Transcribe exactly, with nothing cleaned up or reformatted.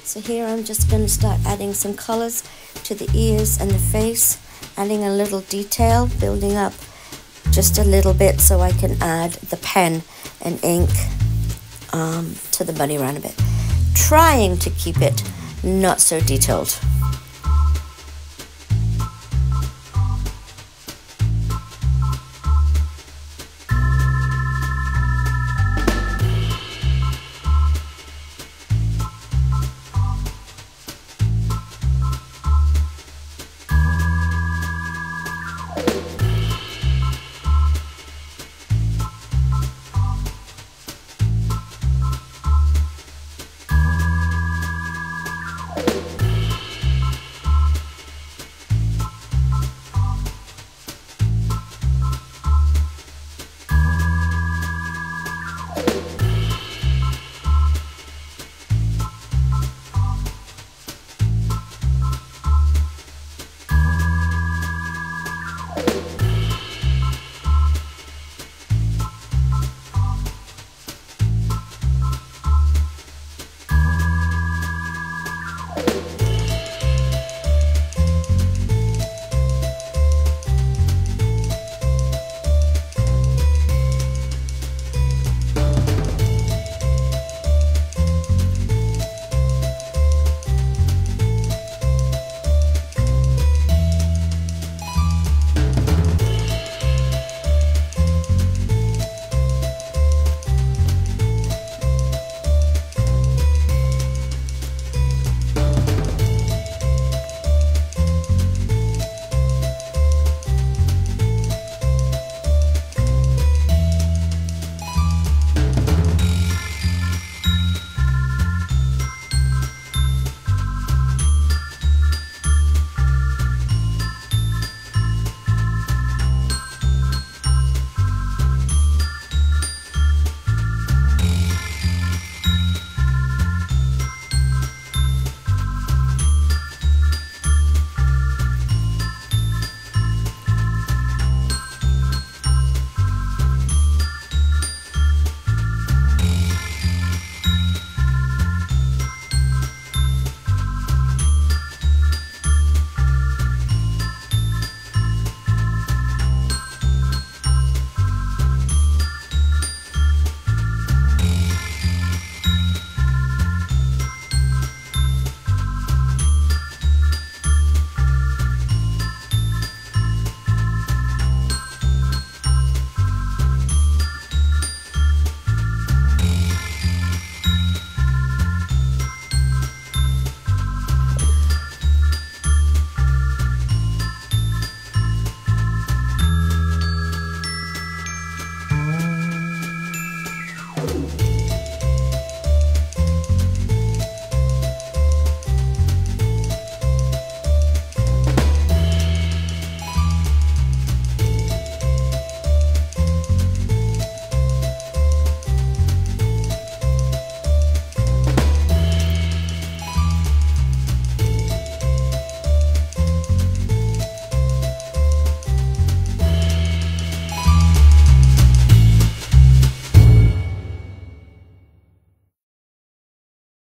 So here I'm just going to start adding some colors to the ears and the face, adding a little detail, building up just a little bit so I can add the pen and ink um, to the bunny around a bit. Trying to keep it not so detailed.